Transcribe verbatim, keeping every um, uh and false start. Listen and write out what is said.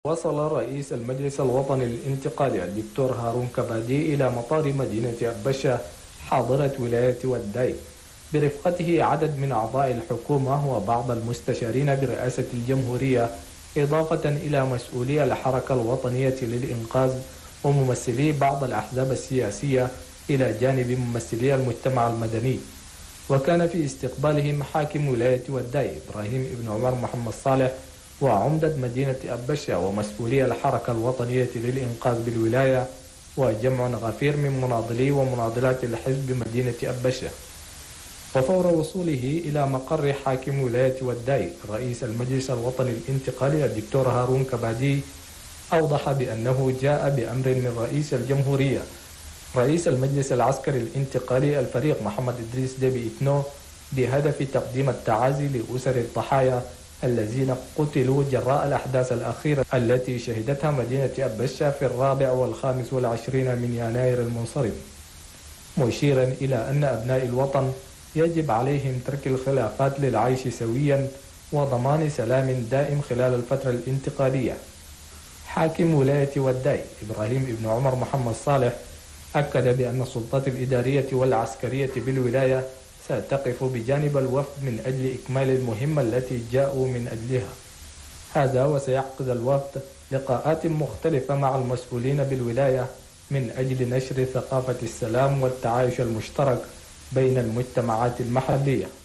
وصل رئيس المجلس الوطني الانتقالي الدكتور هارون كبادي إلى مطار مدينة أبشة حاضرة ولاية وداي برفقته عدد من أعضاء الحكومة وبعض المستشارين برئاسة الجمهورية، إضافة إلى مسؤولي الحركة الوطنية للإنقاذ وممثلي بعض الأحزاب السياسية إلى جانب ممثلي المجتمع المدني. وكان في استقبالهم حاكم ولاية وداي إبراهيم ابن عمر محمد صالح وعمدة مدينة أبشة ومسؤولي الحركة الوطنية للإنقاذ بالولاية وجمع غفير من مناضلي ومناضلات الحزب بمدينة أبشة. وفور وصوله إلى مقر حاكم ولاية وداي رئيس المجلس الوطني الانتقالي الدكتور هارون كبادي أوضح بأنه جاء بأمر من رئيس الجمهورية رئيس المجلس العسكري الانتقالي الفريق محمد إدريس ديبي إتنو بهدف تقديم التعازي لأسر الضحايا الذين قتلوا جراء الأحداث الأخيرة التي شهدتها مدينة أبشة في الرابع والخامس والعشرين من يناير المنصرم، مشيرا إلى أن أبناء الوطن يجب عليهم ترك الخلافات للعيش سويا وضمان سلام دائم خلال الفترة الانتقالية. حاكم ولاية وداي إبراهيم ابن عمر محمد صالح أكد بأن السلطات الإدارية والعسكرية بالولاية ستقف بجانب الوفد من أجل إكمال المهمة التي جاءوا من أجلها. هذا وسيعقد الوفد لقاءات مختلفة مع المسؤولين بالولاية من أجل نشر ثقافة السلام والتعايش المشترك بين المجتمعات المحلية.